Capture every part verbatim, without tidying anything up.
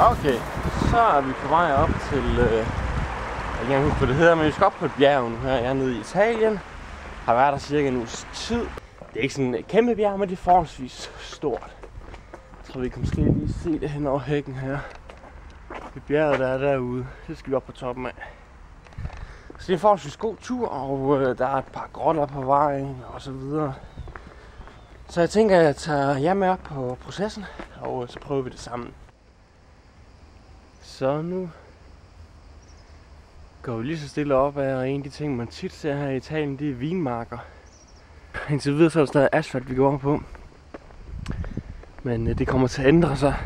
Okay, så er vi på vej op til, øh, jeg kan ikke huske, hvad det hedder, men vi skal op på et bjerg nu her. Jeg er nede i Italien, har været der cirka en uges tid. Det er ikke sådan et kæmpe bjerg, men det er forholdsvis stort. Jeg tror, vi kan måske lige se det hen over hækken her. Det bjerget, der er derude, det skal vi op på toppen af. Så det er en forholdsvis god tur, og øh, der er et par grotter på vejen og så videre. Så jeg tænker, at jeg tager jer med op på processen, og øh, så prøver vi det sammen. Så nu går vi lige så stille op af, og en af de ting, man tit ser her i Italien, det er vinmarker. Indtil videre så er der stadig asfalt, vi går på. Men øh, det kommer til at ændre sig.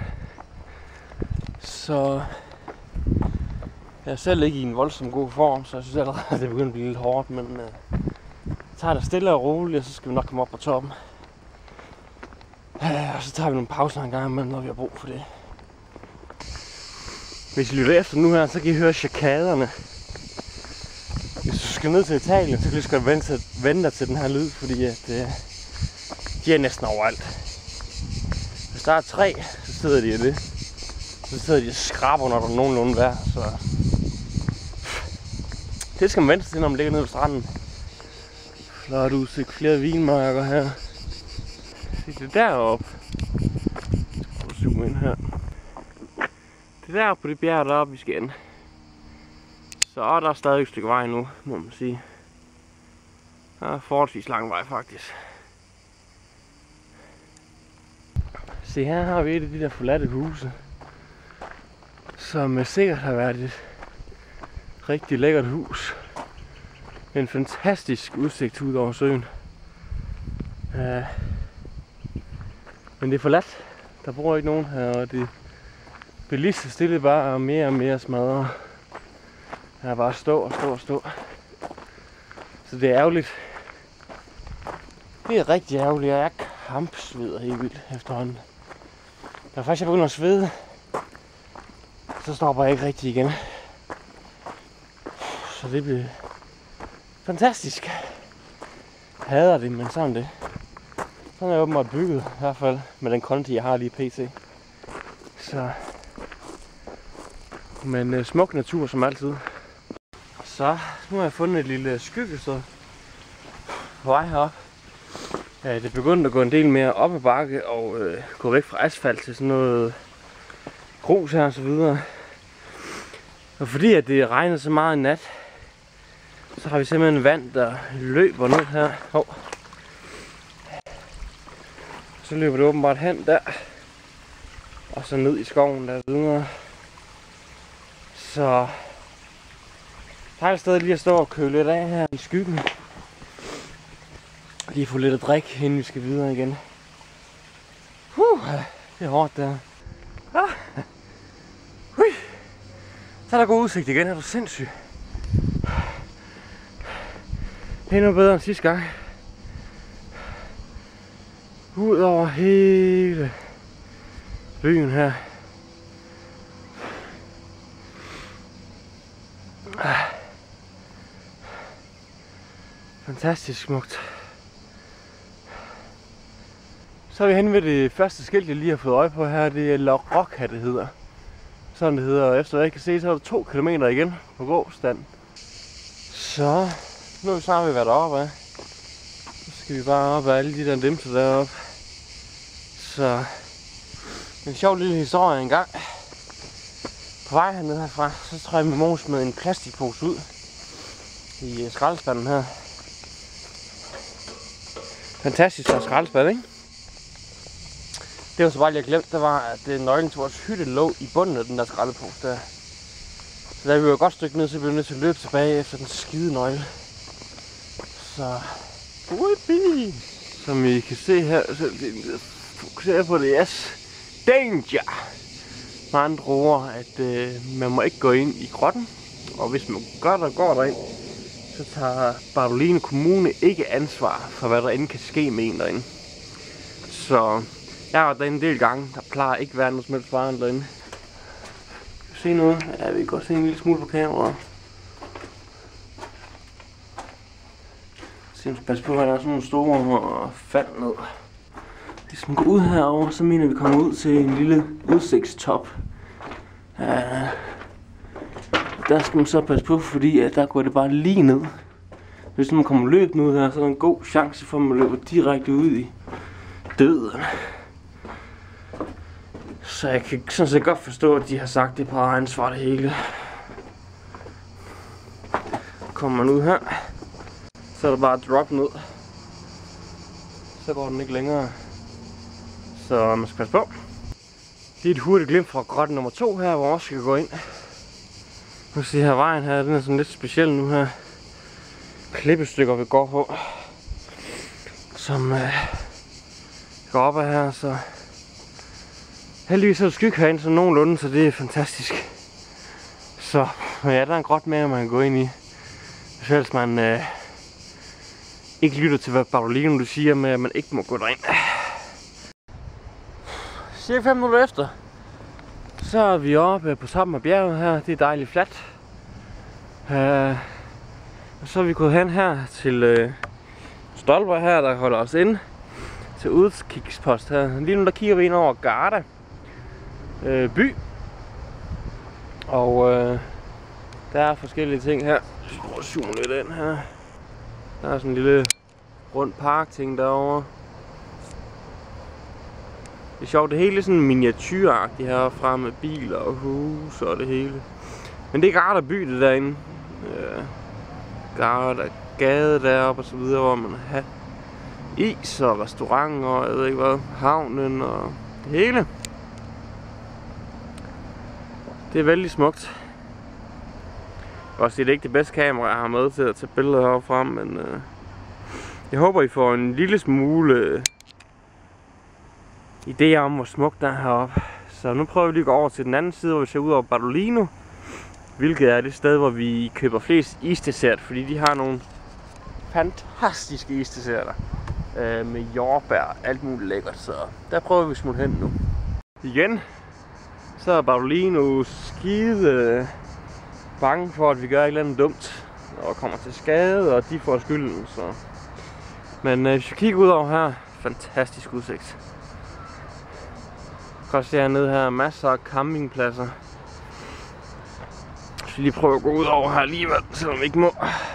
Så jeg er selv ikke i en voldsom god form, så jeg synes allerede, at det begynder at blive lidt hårdt. Men øh, jeg tager det stille og roligt, og så skal vi nok komme op på toppen. Øh, og så tager vi nogle pauser en gang imellem, når vi har brug for det. Hvis I lytter efter nu her, så kan I høre chakaderne. Hvis du skal ned til Italien, så kan du lige vente, vente dig til den her lyd, fordi at, øh, de er næsten overalt. Hvis der er tre, så sidder de i det. Så sidder de og skraber, når der er nogenlunde vejr. Så det skal man vente til, når man ligger nede ved stranden. Flot udsigt, flere vinmarker her. Se det deroppe. Jeg skal prøve at zoome ind her. Det er deroppe på det bjerg deroppe, vi skal ind. Så der er stadig et stykke vej nu, må man sige. Der er forholdsvis lang vej faktisk. Se, her har vi et af de der forladte huse, som sikkert har været et rigtig lækkert hus. En fantastisk udsigt ud over søen. Uh, men det er forladt. Der bor ikke nogen her, og det bliver lige så stille bare mere og mere smadret. Her er bare stå og stå og stå. Så det er ærgerligt. Det er rigtig ærgerligt, og jeg kampsveder helt vildt efterhånden. Da faktisk jeg begynder at svede, så stopper jeg ikke rigtig igen. Så det bliver fantastisk. Jeg hader det, men sådan det. Sådan er jeg åbenbart bygget, i hvert fald med den konti, jeg har lige pt. Så. Men øh, smuk natur som altid. Så nu har jeg fundet et lille skyggested på vej herop. Ja, det er begyndt at gå en del mere op ad bakke og øh, gå væk fra asfalt til sådan noget grus her og så videre. Og fordi at det regnede så meget i nat, så har vi simpelthen vand, der løber ned her. Oh. Så løber det åbenbart hen der. Og så ned i skoven der videre. Så der er et sted lige at stå og køle lidt af her i skyggen. Lige få lidt at drikke, inden vi skal videre igen. Uh, det er hårdt der. Ah. Hui. Så er der god udsigt igen, er du sindssyg. Det er endnu bedre end sidste gang. Ud over hele byen her. Fantastisk smukt. Så er vi henne ved det første skilt, jeg lige har fået øje på her. Det er La Rocca, det hedder. Sådan det hedder. Efter hvad jeg kan se, så er der to kilometer igen på gåstand. Så nu er vi snart ved at være deroppe af. Så skal vi bare op af alle de der dimser deroppe. Så en sjov lille historie engang. På vej hernede herfra, så tror jeg, at min mor smed en plastikpose ud i skraldespanden her. Fantastisk at skraldespand, ikke? Det var så bare lige jeg glemt, det var, at nøglen til vores hytte lå i bunden af den der skraldepose der. Så da vi var et godt stykke ned, så blev vi nødt til at løbe tilbage efter den skide nøgle. Så Whippy. Som I kan se her, så fokuserer på det, yes, danger! Med andre ord, at øh, man må ikke gå ind i grotten, og hvis man gør der går derind, så tager Bardoline Kommune ikke ansvar for, hvad der end kan ske med en derinde. Så jeg har været derinde en del gange, der plejer ikke at være noget som helst faren derinde. Kan du se noget? Ja, vi kan godt se en lille smule på kameraet. Så jeg skal passe på, at der er sådan nogle store fald ned. Hvis man går ud herover, så mener vi kommer ud til en lille udsigtstop. Uh, der skal man så passe på, fordi at der går det bare lige ned. Hvis man kommer løbende ud her, så er der en god chance for, at man løber direkte ud i døden. Så jeg kan sådan set godt forstå, at de har sagt, at det er på ansvar det hele. Kommer man ud her, så er der bare drop ned. Så går den ikke længere. Så man skal passe på. Det er et hurtigt glimt fra grotte nummer to her, hvor også skal gå ind. Nu ser her vejen her, den er sådan lidt speciel nu her. Klippestykker vi går på, som øh, går op af her, så heldigvis er der skygge herinde sådan nogenlunde, så det er fantastisk. Så ja, der er en grotte mere, man kan gå ind i, hvis ellers man øh, ikke lytter til, hvad Bartolino du siger med, at man ikke må gå derind. Cirka fem minutter efter, så er vi oppe på toppen af bjerget her. Det er dejligt fladt. Uh, og så er vi gået hen her til uh, stolper her, der holder os inde til udkigspost her. Lige nu der kigger vi ind over Garda uh, by. Og uh, der er forskellige ting her. Jeg skal zoome lidt ind her. Der er sådan en lille rund park ting derovre. Det er sjovt, det hele er sådan miniatyragtigt herfra med biler og huse og det hele. Men det er Garda by det derinde. Øh, Garda gade deroppe og så videre, hvor man har is og restauranter og jeg ved ikke hvad, havnen og det hele. Det er vældig smukt. Og det er ikke det bedste kamera jeg har med til at tage billeder heroppe frem, men øh, jeg håber I får en lille smule øh, idé om hvor smukt der er heroppe. Så nu prøver vi lige at gå over til den anden side, hvor vi ser ud over Bartolino. Hvilket er det sted, hvor vi køber flest isdessert, fordi de har nogle fantastiske isdesserter øh, med jordbær og alt muligt lækkert, så der prøver vi at smutte hen nu. Igen, så er Bartolino skide bange for, at vi gør et eller andet dumt og kommer til skade, og de får skylden, så. Men øh, hvis vi kigger ud over her, fantastisk udsigt. Jeg kan også se hernede her masser af campingpladser. Så vi lige prøve at gå ud over her alligevel, selvom vi ikke må.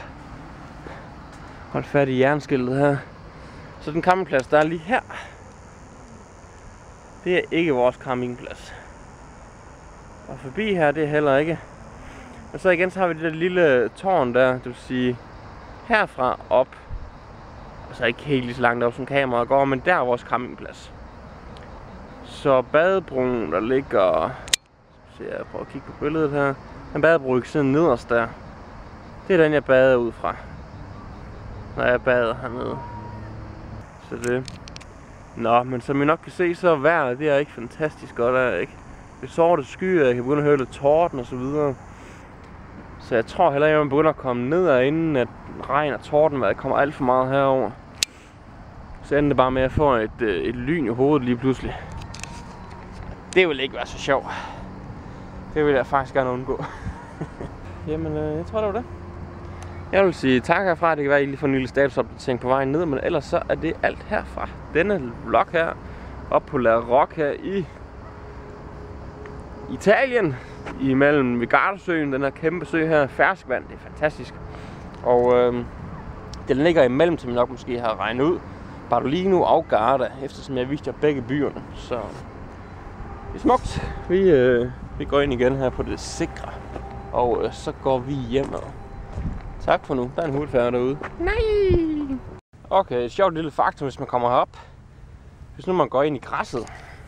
Hold fat i jernskiltet her. Så den campingplads, der er lige her, det er ikke vores campingplads. Og forbi her, det er heller ikke. Og så igen, så har vi det der lille tårn der, det vil sige herfra op. Altså ikke helt lige så langt op som kameraet går, men der er vores campingplads. Så badebroen, der ligger, så jeg prøver at kigge på billedet her. Den badebro ikke sådan nederst der. Det er den jeg bader ud fra, når jeg bader hernede. Så det. Nå, men som I nok kan se, så er vejret, det er ikke fantastisk godt, er ikke? Det sorte skyer, jeg kan begynde at høre lidt torden og så videre. Så jeg tror heller ikke, at man begynder at komme ned af, inden at regn og tordenvejr kommer alt for meget herover. Så ender det bare med at få et, et lyn i hovedet lige pludselig. Det vil ikke være så sjovt. Det vil jeg faktisk gerne undgå. Jamen, øh, jeg tror det var det. Jeg vil sige tak herfra. Det kan være, at I lige får en lille statusopdatering på vejen ned. Men ellers så er det alt herfra. Denne vlog her, op på La Rocca her i Italien. Imellem ved Gardasøen, den her kæmpe sø her. Ferskvand, det er fantastisk. Og øh, den ligger imellem, som I nok måske har regnet ud. Bartolino og Garda, eftersom jeg viste jer begge byerne. Så det er smukt. Vi, øh, vi går ind igen her på det sikre. Og øh, så går vi hjemad. Tak for nu. Der er en hudfærd derude. Nej! Okay, et sjovt lille faktum, hvis man kommer herop. Hvis nu man går ind i græsset,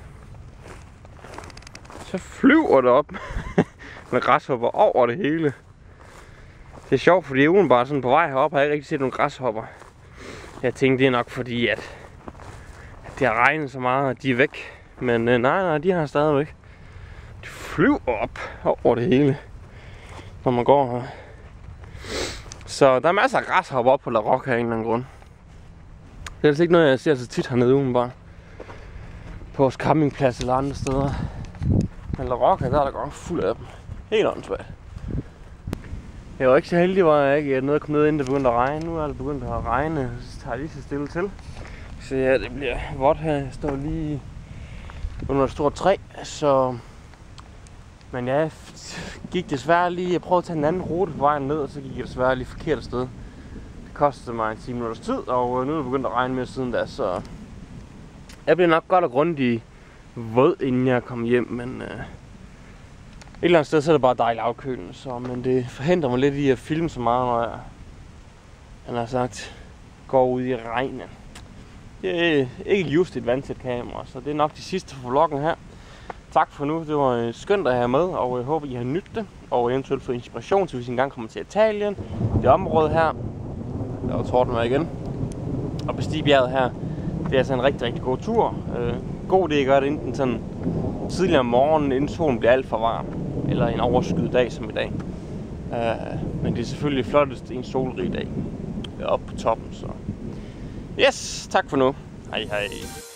så flyver det op med græshopper over det hele. Det er sjovt, fordi ugen bare sådan på vej herop har jeg ikke rigtig set nogle græshopper. Jeg tænkte, det er nok fordi, at, at det har regnet så meget, at de er væk. Men øh, nej, nej, de har stadigvæk. De flyver op over det hele, når man går her. Så der er masser af græshopper op på La Rocca af en eller anden grund. Det er altså ikke noget, jeg ser så tit hernede ugen bare. På vores campingplads eller andre steder. Men La Rocca, der er der godt fuld af dem. Helt åndssvagt. Jeg var ikke så heldig, hvor jeg ikke nåede at komme ned, inden det begyndte at regne. Nu er det begyndt at regne, så tager jeg lige så stille til. Så ja, det bliver vådt her. Jeg står lige under et stort træ, så. Men jeg gik desværre lige, jeg prøvede at tage en anden rute på vejen ned, og så gik jeg desværre lige forkert sted. Det kostede mig en ti minutters tid, og nu er det begyndt at regne mere siden da, så jeg bliver nok godt og grundigt våd, inden jeg kommer hjem, men øh, et eller andet sted så er det bare dejligt afkølende, så, men det forhindrer mig lidt i at filme så meget, når jeg, han har sagt, går ud i regnen. Det er ikke just et vandtæt kamera, så det er nok de sidste for vloggen her. Tak for nu, det var skønt at have med, og jeg håber I har nydt det, og eventuelt få inspiration til, hvis I engang kommer til Italien. Det område her, der var tordenvejr igen, og bestige bjerget her, det er altså en rigtig, rigtig god tur. Øh, god det, at gøre det enten sådan tidligere om morgenen, inden solen bliver alt for varm, eller en overskyet dag som i dag. Øh, men det er selvfølgelig flottest en solrig dag oppe på toppen, så yes, tak for nu. Hej hej.